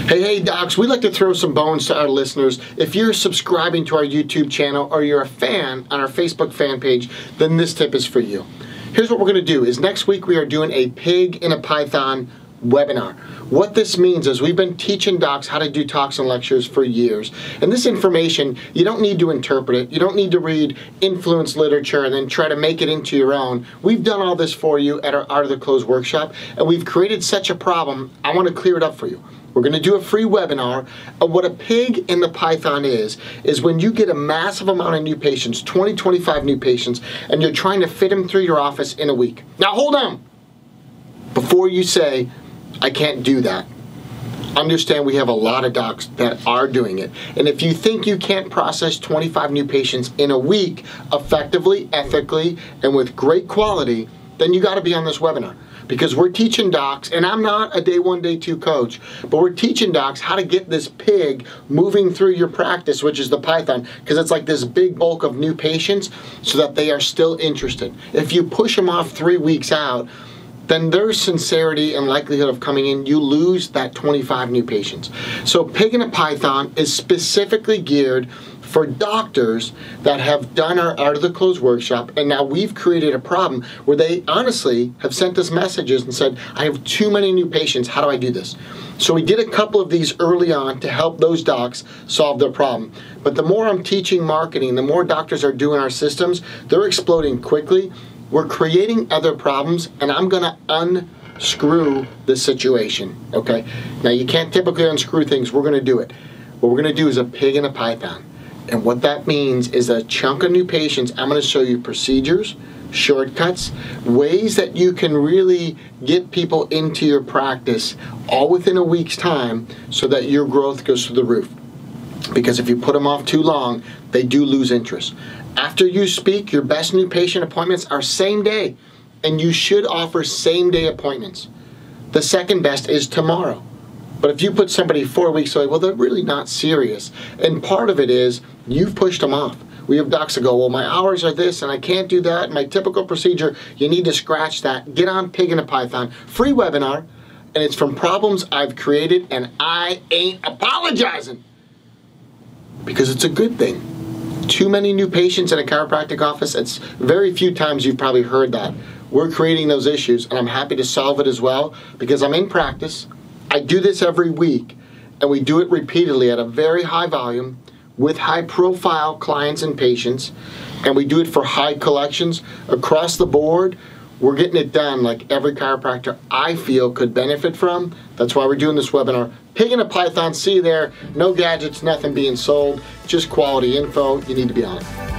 Hey docs, we'd like to throw some bones to our listeners. If you're subscribing to our YouTube channel or you're a fan on our Facebook fan page, then this tip is for you. Here's what we're going to do is next week we are doing a pig in a python webinar. What this means is we've been teaching docs how to do talks and lectures for years. And this information, you don't need to interpret it. You don't need to read influence literature and then try to make it into your own. We've done all this for you at our Art of the Close workshop, and we've created such a problem, I want to clear it up for you. We're going to do a free webinar of what a pig in the python is when you get a massive amount of new patients, 20, 25 new patients, and you're trying to fit them through your office in a week. Now hold on. Before you say, I can't do that, understand we have a lot of docs that are doing it. And if you think you can't process 25 new patients in a week effectively, ethically, and with great quality, then you got to be on this webinar. Because we're teaching docs, and I'm not a day one, day two coach, but we're teaching docs how to get this pig moving through your practice, which is the python, because it's like this big bulk of new patients so that they are still interested. If you push them off 3 weeks out, then their sincerity and likelihood of coming in, you lose that 25 new patients. So Pig in a Python is specifically geared for doctors that have done our Art of the Close workshop, and now we've created a problem where they honestly have sent us messages and said, I have too many new patients, how do I do this? So we did a couple of these early on to help those docs solve their problem. But the more I'm teaching marketing, the more doctors are doing our systems, they're exploding quickly. We're creating other problems, and I'm gonna unscrew the situation, okay? Now you can't typically unscrew things, we're gonna do it. What we're gonna do is a pig in a python. And what that means is a chunk of new patients, I'm going to show you procedures, shortcuts, ways that you can really get people into your practice all within a week's time so that your growth goes through the roof. Because if you put them off too long, they do lose interest. After you speak, your best new patient appointments are same day, and you should offer same day appointments. The second best is tomorrow. But if you put somebody 4 weeks away, well, they're really not serious. And part of it is you've pushed them off. We have docs that go, well, my hours are this and I can't do that. My typical procedure, you need to scratch that. Get on Pig in a Python. Free webinar. And it's from problems I've created, and I ain't apologizing. Because it's a good thing. Too many new patients in a chiropractic office, it's very few times you've probably heard that. We're creating those issues, and I'm happy to solve it as well because I'm in practice. I do this every week, and we do it repeatedly at a very high volume with high profile clients and patients, and we do it for high collections across the board. We're getting it done like every chiropractor I feel could benefit from. That's why we're doing this webinar. Pig in a Python, see you there. No gadgets, nothing being sold, just quality info. You need to be on it.